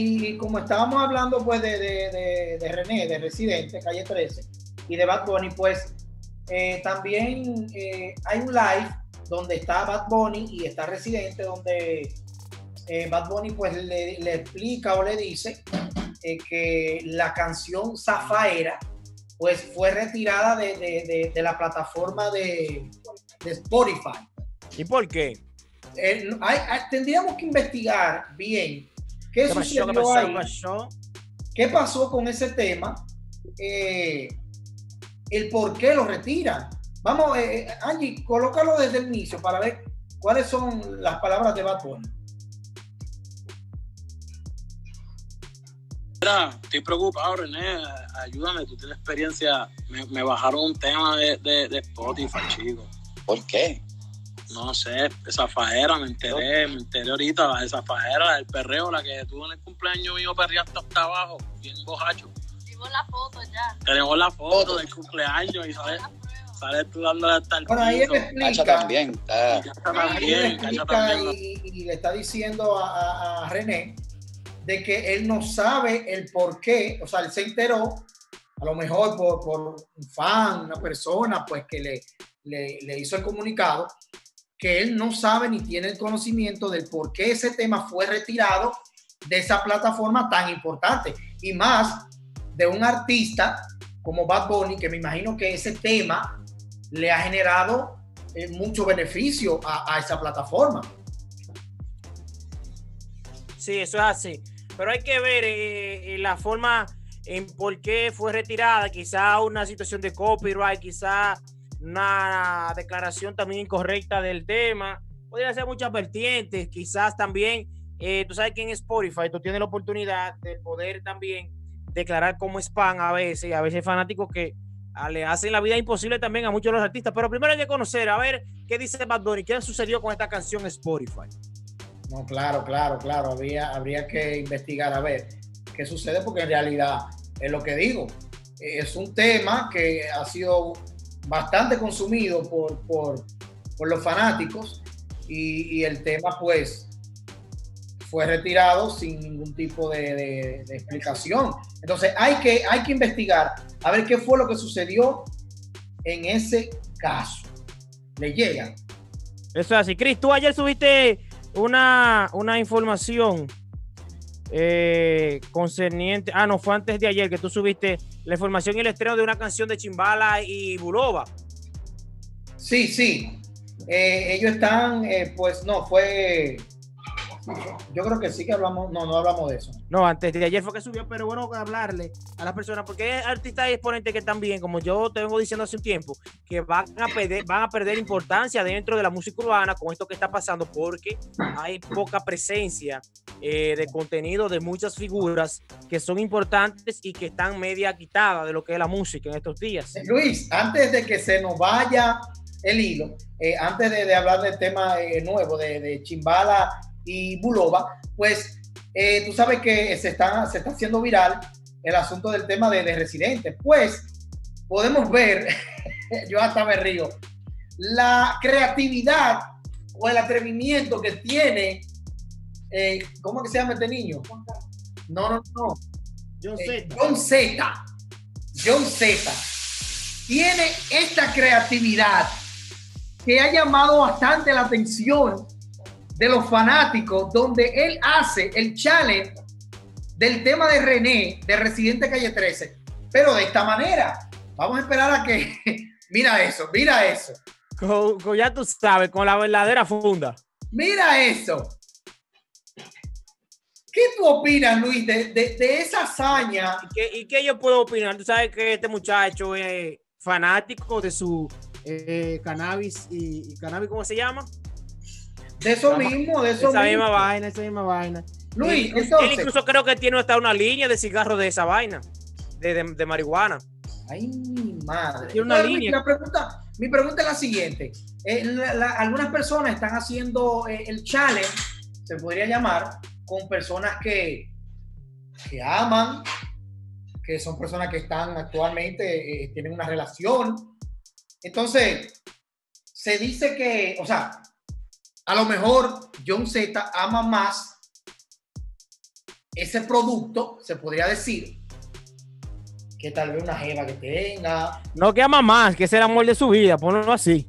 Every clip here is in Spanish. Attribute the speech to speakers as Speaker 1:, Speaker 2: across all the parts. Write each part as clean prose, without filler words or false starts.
Speaker 1: y como estábamos hablando pues de René, de Residente, Calle 13, y de Bad Bunny, pues también hay un live donde está Bad Bunny y está Residente, donde Bad Bunny pues le explica o le dice que la canción Zafaera pues fue retirada de la plataforma de Spotify.
Speaker 2: ¿Y por qué?
Speaker 1: Tendríamos que investigar bien qué sucedió ahí, qué pasó con ese tema, el por qué lo retiran. Vamos, Angie, colócalo desde el inicio para ver cuáles son las palabras de Bad Bunny.
Speaker 3: Estoy preocupado, René, ayúdame, tú tienes experiencia. Me bajaron un tema de Spotify, chico.
Speaker 4: ¿Por qué?
Speaker 3: No sé, esa fajera, me enteré ahorita, esa fajera, el perreo, la que tuvo en el cumpleaños mío, perreaste hasta abajo, bien bojacho.
Speaker 5: Tenemos la foto ya.
Speaker 3: Tenemos la foto del cumpleaños y sales tú dándole hasta el
Speaker 1: piso. Bueno, ahí él explica.
Speaker 4: Cacha también.
Speaker 1: Y le está diciendo a René de que él no sabe el por qué, o sea, él se enteró, a lo mejor por un fan, una persona, pues que le hizo el comunicado, que él no sabe ni tiene el conocimiento del por qué ese tema fue retirado de esa plataforma tan importante, y más de un artista como Bad Bunny, que me imagino que ese tema le ha generado mucho beneficio a esa plataforma.
Speaker 2: Sí, eso es así. Pero hay que ver la forma en por qué fue retirada. Quizá una situación de copyright, quizá una declaración también incorrecta del tema. Podría ser muchas vertientes. Quizás también, tú sabes que en Spotify tú tienes la oportunidad de poder también declarar como spam a veces. A veces hay fanáticos que le hacen la vida imposible también a muchos de los artistas. Pero primero hay que conocer, a ver qué dice Bad Bunny, qué sucedió con esta canción Spotify.
Speaker 1: No, claro. Habría que investigar a ver qué sucede, porque en realidad es lo que digo. Es un tema que ha sido bastante consumido por los fanáticos y el tema pues fue retirado sin ningún tipo de explicación. Entonces hay que investigar a ver qué fue lo que sucedió en ese caso. ¿Le llega?
Speaker 2: Eso es así. Chris, tú ayer subiste una información concerniente, no, fue antes de ayer que tú subiste la información y el estreno de una canción de Chimbala y Bulova.
Speaker 1: Sí, ellos están, pues no, fue, yo creo que sí que hablamos, no hablamos de eso.
Speaker 2: No, antes de ayer fue que subió, pero bueno, hablarle a las personas, porque hay artistas y exponentes que también, como yo te vengo diciendo hace un tiempo, que van a perder importancia dentro de la música urbana con esto que está pasando, porque hay poca presencia de contenido de muchas figuras que son importantes y que están media quitadas de lo que es la música en estos días.
Speaker 1: Luis, antes de que se nos vaya el hilo, antes de hablar del tema nuevo de Chimbala y Bulova, pues tú sabes que se está haciendo viral el asunto del tema de Residente. Pues podemos ver, yo hasta me río, la creatividad o el atrevimiento que tiene, ¿cómo que se llama este niño? No. John Z. Tiene esta creatividad que ha llamado bastante la atención de los fanáticos, donde él hace el challenge del tema de René, de Residente Calle 13, pero de esta manera. Vamos a esperar a que... Mira eso.
Speaker 2: Ya tú sabes, con la verdadera funda.
Speaker 1: Mira eso. ¿Qué tú opinas, Luis, de esa hazaña?
Speaker 2: ¿Y qué yo puedo opinar? Tú sabes que este muchacho es fanático de su cannabis y cannabis, ¿cómo se llama?
Speaker 1: De eso mismo.
Speaker 2: Esa misma vaina.
Speaker 1: Luis,
Speaker 2: él incluso creo que tiene hasta una línea de cigarros de esa vaina, de marihuana.
Speaker 1: Ay, mi madre.
Speaker 2: Tiene una línea.
Speaker 1: Mi pregunta es la siguiente. Algunas personas están haciendo el challenge, se podría llamar, con personas que aman, que son personas que están actualmente, tienen una relación. Entonces, se dice que, o sea, a lo mejor John Z ama más ese producto, se podría decir, que tal vez una jeva que tenga.
Speaker 2: No que ama más, que es el amor de su vida, ponlo así.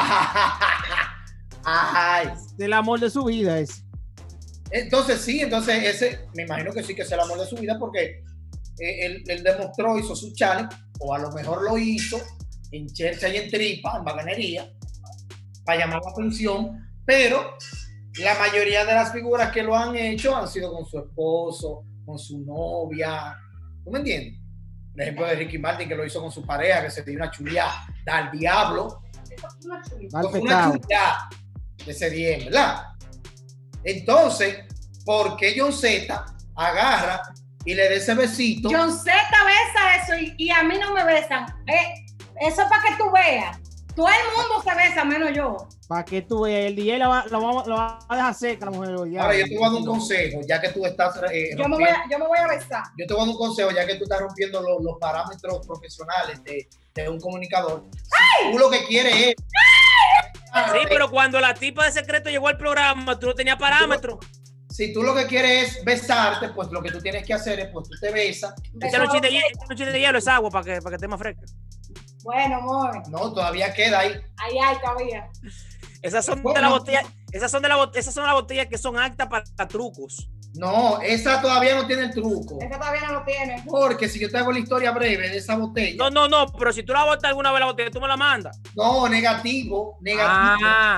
Speaker 1: Ay.
Speaker 2: El amor de su vida es.
Speaker 1: Entonces sí, entonces ese, me imagino que sí que es el amor de su vida porque él demostró, hizo su challenge, o a lo mejor lo hizo en chercha y en tripa, en baganería, para llamar la atención, pero la mayoría de las figuras que lo han hecho han sido con su esposo, con su novia, ¿tú me entiendes? Por ejemplo, de Ricky Martin, que lo hizo con su pareja, que se dio una chuleada, da al diablo. Una chuleada de ese día, ¿verdad? Entonces, ¿por qué John Z agarra y le da ese besito?
Speaker 4: John Z besa eso y a mí no me besan. Eso es para que tú veas. Todo el mundo se besa, menos yo.
Speaker 2: Para que tú veas, el DJ lo va a dejar seca la mujer.
Speaker 1: Ahora, yo te voy a dar un consejo, ya que tú estás
Speaker 4: yo me voy a besar.
Speaker 1: Yo te voy a dar un consejo, ya que tú estás rompiendo los parámetros profesionales de un comunicador. Si tú lo que quieres es...
Speaker 2: Sí, pero cuando la tipa de secreto llegó al programa, tú no tenías parámetros.
Speaker 1: Si tú lo que quieres es besarte, pues lo que tú tienes que hacer es, pues tú te besas.
Speaker 2: Esta noche de hielo es agua para que esté más fresca.
Speaker 4: Bueno, amor.
Speaker 1: No, todavía queda ahí.
Speaker 4: Ahí, todavía.
Speaker 2: Esas son de las botellas, esas son las botellas que son aptas para trucos.
Speaker 1: No, esa todavía no tiene el truco.
Speaker 4: Esa todavía no lo tiene.
Speaker 1: Porque si yo te hago la historia breve de esa botella.
Speaker 2: No, pero si tú la botas alguna vez la botella, tú me la mandas.
Speaker 1: No, negativo. Negativo.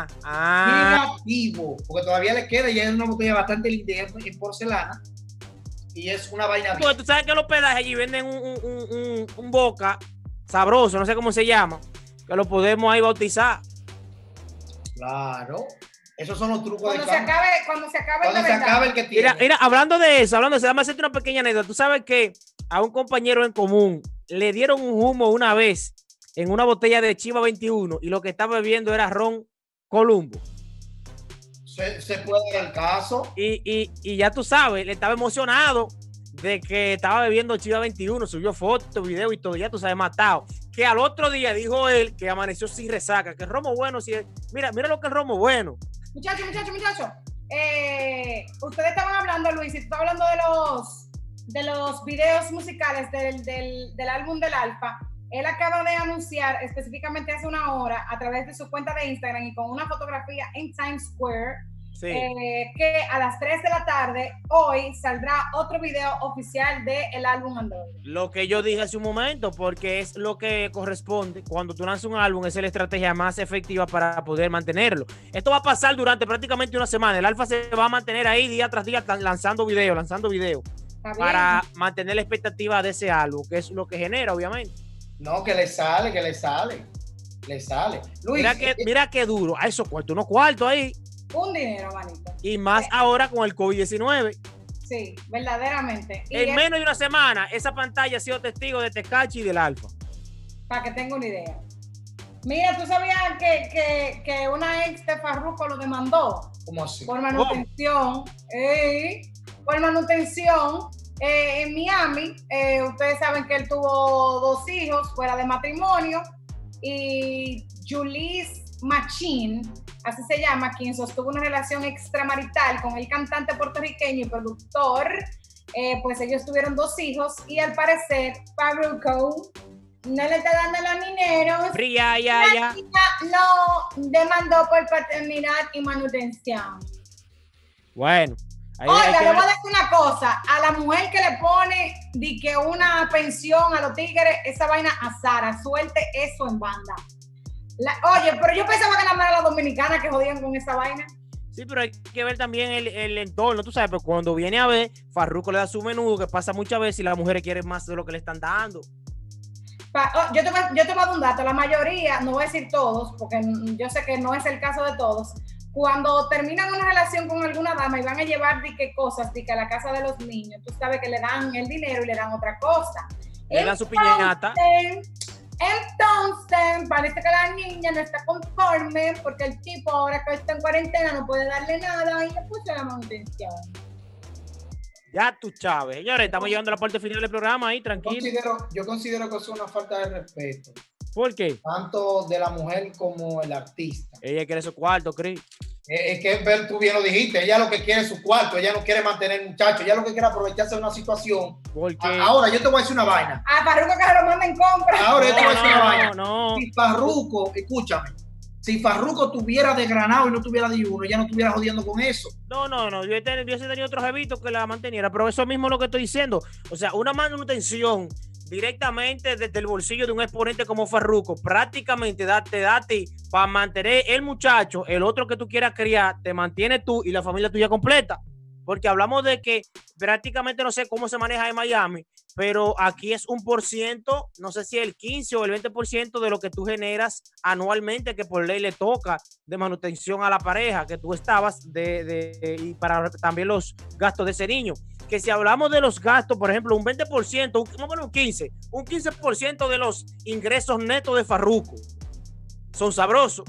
Speaker 1: Porque todavía le queda y es una botella bastante linda en porcelana. Y es una vaina.
Speaker 2: Pues tú sabes que los pedajes allí venden un boca sabroso, no sé cómo se llama, que lo podemos ahí bautizar.
Speaker 1: Claro. Esos son los trucos
Speaker 4: cuando
Speaker 1: de
Speaker 4: cuando se acabe
Speaker 1: el que tiene.
Speaker 2: Mira, hablando de eso, déjame hacerte una pequeña anécdota. Tú sabes que a un compañero en común le dieron un humo una vez en una botella de Chiva 21 y lo que estaba bebiendo era ron Columbo.
Speaker 1: Se puede dar el caso.
Speaker 2: Y ya tú sabes, le estaba emocionado de que estaba bebiendo Chiva 21, subió fotos, video y todo, ya tú sabes, matado. Que al otro día dijo él que amaneció sin resaca, que el romo bueno, mira lo que es el romo bueno.
Speaker 4: Muchachos. Ustedes estaban hablando, Luis, y tú estabas hablando de los videos musicales del álbum del Alfa. Él acaba de anunciar específicamente hace una hora a través de su cuenta de Instagram y con una fotografía en Times Square, sí, que a las 3 de la tarde hoy saldrá otro video oficial del álbum Android.
Speaker 2: Lo que yo dije hace un momento, porque es lo que corresponde cuando tú lanzas un álbum, es la estrategia más efectiva para poder mantenerlo. Esto va a pasar durante prácticamente una semana. El Alfa se va a mantener ahí día tras día lanzando video para mantener la expectativa de ese álbum, que es lo que genera, obviamente.
Speaker 1: No, que le sale. Luis,
Speaker 2: mira qué duro. A esos cuartos, unos cuartos ahí.
Speaker 4: Un dinero, manito.
Speaker 2: Y más ahora con el COVID-19.
Speaker 4: Sí, verdaderamente.
Speaker 2: En menos de una semana, esa pantalla ha sido testigo de Tecachi y del Alfa.
Speaker 4: Para que tenga una idea. Mira, ¿tú sabías que una ex de Farruko lo demandó?
Speaker 1: ¿Cómo así?
Speaker 4: Por manutención. Por manutención. En Miami, ustedes saben que él tuvo 2 hijos fuera de matrimonio. Y Julice Machín, así se llama, quien sostuvo una relación extramarital con el cantante puertorriqueño y productor, pues ellos tuvieron 2 hijos y al parecer Farruko no le está dando los dineros.
Speaker 2: Ya.
Speaker 4: No demandó por paternidad y manutención.
Speaker 2: Bueno.
Speaker 4: Oiga, le voy a decir una cosa, a la mujer que le pone de que una pensión a los tigres, esa vaina a Sara, suelte eso en banda. Oye, pero yo pensaba que nada más era la dominicana que jodían con esa vaina.
Speaker 2: Sí, pero hay que ver también el entorno, tú sabes, pero cuando viene a ver, Farruko le da su menudo, que pasa muchas veces y las mujeres quieren más de lo que le están dando.
Speaker 4: Yo te voy a dar un dato, la mayoría, no voy a decir todos, porque yo sé que no es el caso de todos, cuando terminan una relación con alguna dama y van a llevar cosas a la casa de los niños, tú sabes que le dan el dinero y le dan otra cosa.
Speaker 2: Le dan su piñata.
Speaker 4: Entonces, parece que la niña no está conforme porque el tipo ahora que está en cuarentena no puede darle nada y le puso la manutención.
Speaker 2: Ya tú, Chávez. Señores, estamos llegando a la parte final del programa ahí, tranquilo.
Speaker 1: Yo considero que es una falta de respeto.
Speaker 2: ¿Por qué?
Speaker 1: Tanto de la mujer como el artista.
Speaker 2: Ella quiere su cuarto, Chris.
Speaker 1: Es que tú bien lo dijiste, ella lo que quiere es su cuarto, ella no quiere mantener muchachos, ella lo que quiere aprovecharse de una situación.
Speaker 2: Porque...
Speaker 1: Ahora yo te voy a decir una vaina.
Speaker 4: A Farruko que se lo manden en compra.
Speaker 1: Ahora yo te voy a decir una vaina.
Speaker 2: No.
Speaker 1: Si Farruko, escúchame, si Farruko tuviera desgranado y no tuviera diuno, ya no estuviera jodiendo con eso.
Speaker 2: No. Yo he tenido otros evitos que la manteniera, pero eso mismo es lo que estoy diciendo. O sea, una manutención directamente desde el bolsillo de un exponente como Farruko, prácticamente te da a ti para mantener el muchacho, el otro que tú quieras criar, te mantiene tú y la familia tuya completa. Porque hablamos de que prácticamente no sé cómo se maneja en Miami, pero aquí es 1%, no sé si el 15 o el 20% de lo que tú generas anualmente, que por ley le toca de manutención a la pareja que tú estabas y para también los gastos de ese niño. Que si hablamos de los gastos, por ejemplo, un 20%, un 15% de los ingresos netos de Farruko son sabrosos.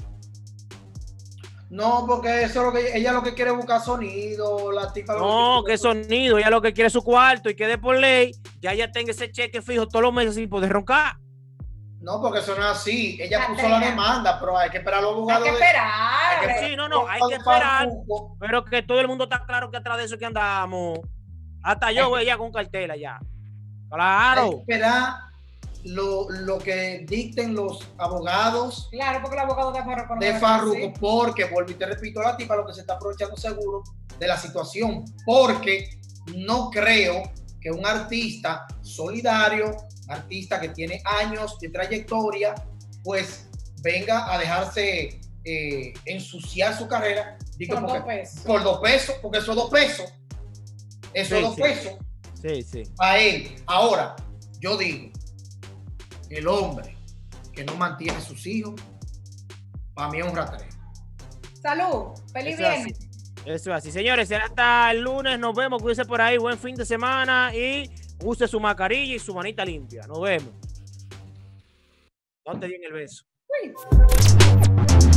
Speaker 1: No, porque eso es lo que ella lo que quiere es buscar sonido, la tipa.
Speaker 2: No, que sonido, ella lo que quiere es su cuarto y que de por ley ya ella tenga ese cheque fijo todos los meses sin poder roncar.
Speaker 1: No, porque eso no es así. Ella puso la demanda, pero hay que esperar los abogados.
Speaker 4: Hay que esperar.
Speaker 2: Sí, hay que esperar. Pero que todo el mundo está claro que atrás de eso que andamos. Hasta yo voy allá con cartel allá. Claro.
Speaker 1: Hay que esperar lo que dicten los abogados.
Speaker 4: Claro, porque el abogado
Speaker 1: de Farruko, porque, vuelvo y te repito, la tipa lo que se está aprovechando seguro de la situación, porque no creo que un artista solidario, un artista que tiene años de trayectoria, pues venga a dejarse ensuciar su carrera
Speaker 4: por 2 pesos.
Speaker 1: Por 2 pesos, porque eso es 2 pesos. Eso es 2 pesos.
Speaker 2: Sí.
Speaker 1: A él. Ahora, yo digo, el hombre que no mantiene sus hijos, para mí es un ratero.
Speaker 4: Salud, feliz viernes.
Speaker 2: Eso es así, señores. Será hasta el lunes. Nos vemos. Cuídense por ahí. Buen fin de semana y use su mascarilla y su manita limpia. Nos vemos. No te den el beso.
Speaker 4: Uy.